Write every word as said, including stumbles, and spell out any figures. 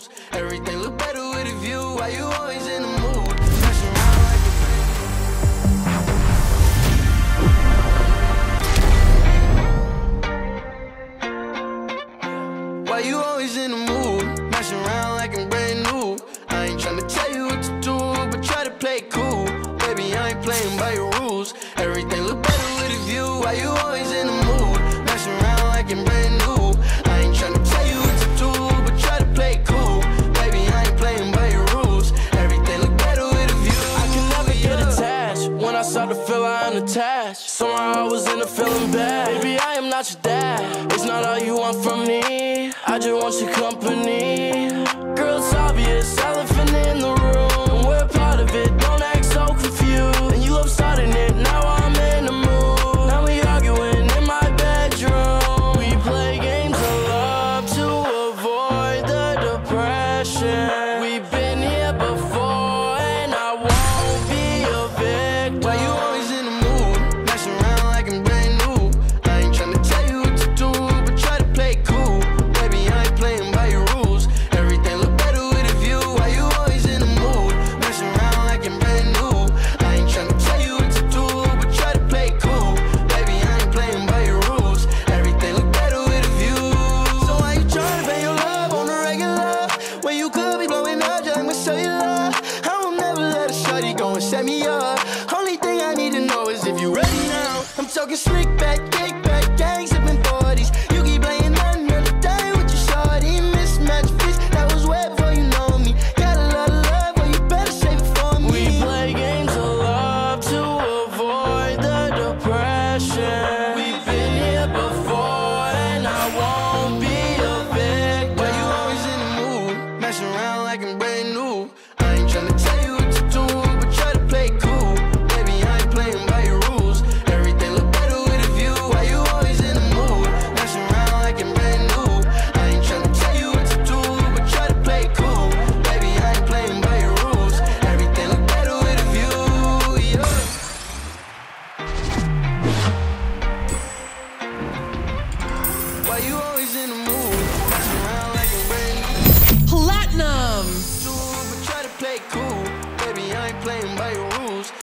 rules. Everything look better with a view. Why you always in the mood? Mess around like a Why you always in the mood? Mess around like I'm brand new. I ain't tryna tell you what to do, but try to play it cool. Baby, I ain't playing by your rules. Everything look better with a view. Why you always in the mood? Mess around like I'm brand new. I ain't tryna tell you what to do, but try to play it cool. Baby, I ain't playing by your rules. Everything look better with a view. I can never get attached. When I start to feel I'm unattached, somehow I was in a feeling bad. Baby, I am not your dad. It's not all you want from me. I just want your company. Girl, it's obvious, elephant in the room. We're part of it, don't act so confused. And you love starting it, now I'm in the mood. Now we arguing in my bedroom. We play games of love to avoid the depression. We've been here before and I won't be a victim. Why you always in the mood? Mess around like I'm brand new. I ain't tryna tell you what to do, but try to play it cool. Baby, I ain't playing by your rules. Everything look better with a view. Why you always in the mood? Mess around like I'm brand new. I ain't tryna tell you what to do, but try to play it cool. Baby, I ain't playing by your rules. Everything look better with a view. So why you tryna pay your love on the regular when you could be blowing up just like my cellular? I will never let a shawty go and set me up. Only thing I need to know is if you ready now. I'm talking slick back, kick back, gang sipping forties. You keep playing another day with your shawty. Mismatched fish, that was way before you know me. Got a lot of love, well you better save it for me. We play games of love to avoid the depression. We've been here before and I won't be a victim. Why you always in the mood? Mess around like I'm brand new. I ain't tryna tell you what to do, but try to play it cool. Baby, I ain't playing by your rules. Everything look better with a view. Why you always in the mood? Mess around like I'm brand new. I ain't tryna tell you what to do, but try to play it cool. Baby, I ain't playing by your rules. Everything look better with a view, yeah. Why you always in the mood?